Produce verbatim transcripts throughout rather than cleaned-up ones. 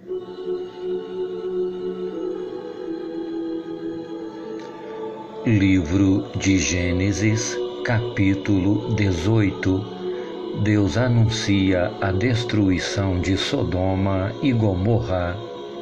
Livro de Gênesis, capítulo dezoito. Deus anuncia a destruição de Sodoma e Gomorra.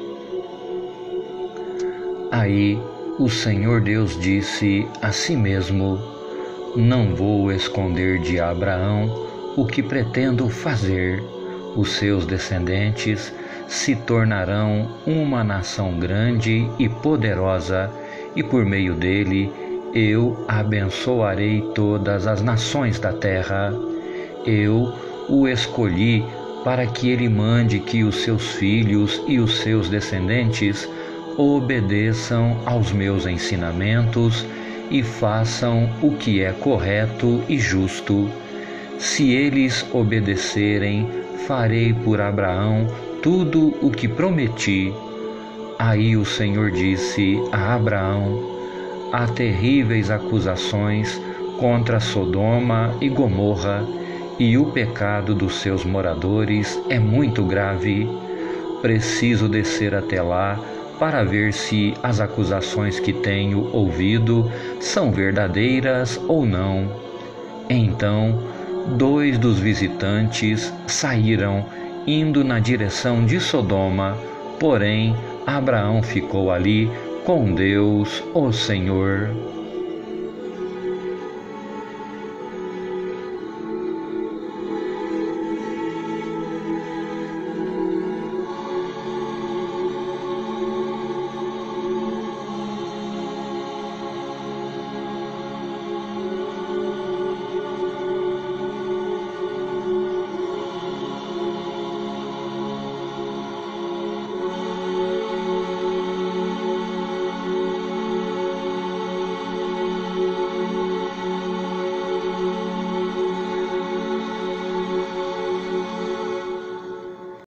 Aí o Senhor Deus disse a si mesmo: Não vou esconder de Abraão o que pretendo fazer. Os seus descendentes se tornarão uma nação grande e poderosa, e por meio dele eu abençoarei todas as nações da terra. Eu o escolhi para que ele mande que os seus filhos e os seus descendentes obedeçam aos meus ensinamentos e façam o que é correto e justo. Se eles obedecerem, farei por Abraão tudo o que prometi. Aí o Senhor disse a Abraão: Há terríveis acusações contra Sodoma e Gomorra, e o pecado dos seus moradores é muito grave. Preciso descer até lá para ver se as acusações que tenho ouvido são verdadeiras ou não. Então, dois dos visitantes saíram, indo na direção de Sodoma, porém Abraão ficou ali com Deus, o Senhor.